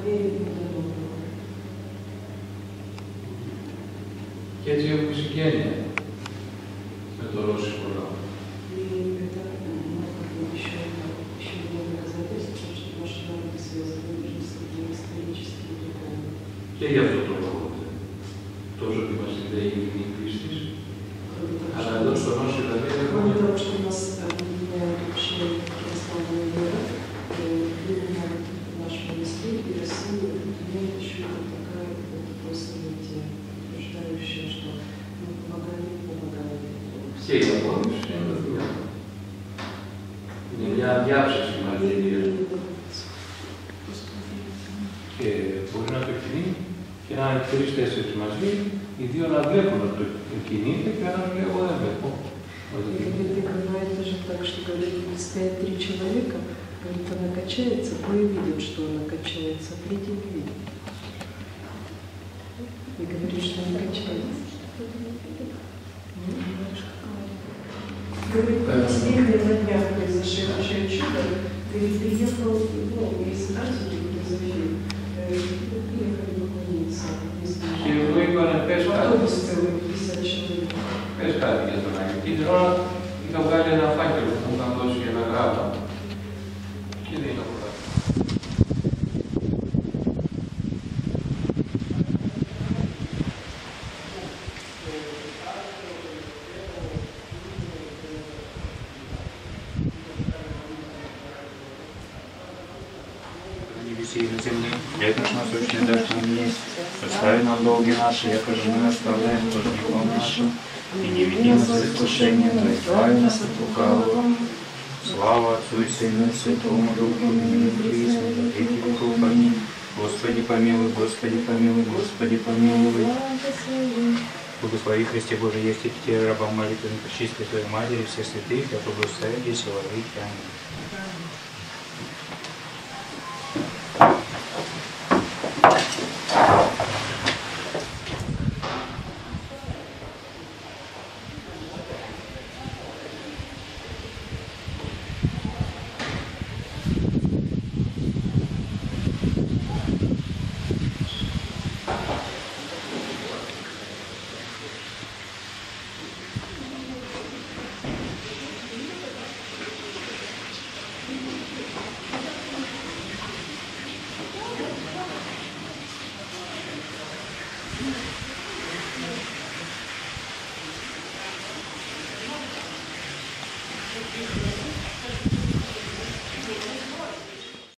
Και έτσι έχουμε συγγένεια με το ρώσικο λαό. Και γι' αυτό το λόγο, τόσο ότι μας συνδέει η κοινή πίστη, αλλά εδώ στο Νόσο δηλαδή έχουμε... Και η απόδειξη είναι το δουλειά. Είναι μια διάψευση μαρτυρία. Και μπορεί να το εκτιμεί και να είναι 3-4 μαζί, οι δύο να βλέπουν ότι το κινείται και ένας λέει, εγώ δεν βλέπω. Бывает даже так, что когда стоят 3 человека, говорит, она качается, двое видят, что она качается, а третий не видит. И говорит, что она качается. Говорит, сегодня на днях произошедшее чудо, говорит, приехал, ну, из Азии произошли, приехали поклониться. Και εγώ είπανε, πες κάτι. Автобус целый, 50 человек. Πες κάτι για τον Άγιο. Την ώρα είχα βγάλει ένα φάκελο που μου είχαν δώσει για να γράφω. Και δεν είχα βγάλει. На земле, хлеб наш насущный дашь нам есть, остави нам долги наши, яко же мы оставляем должником нашим, и не веди нас в искушение, но избави нас от лукавого. Слава Отцу и Сыну и Святому Духу, и ныне и присно, и во веки веков. Аминь. Господи помилуй, Господи помилуй, Господи помилуй. Благослови, Христе Божий, есть и Тебе, рабам молитвы, пречистой Твоей Матери, всех святых, и благослови и силовых. Аминь.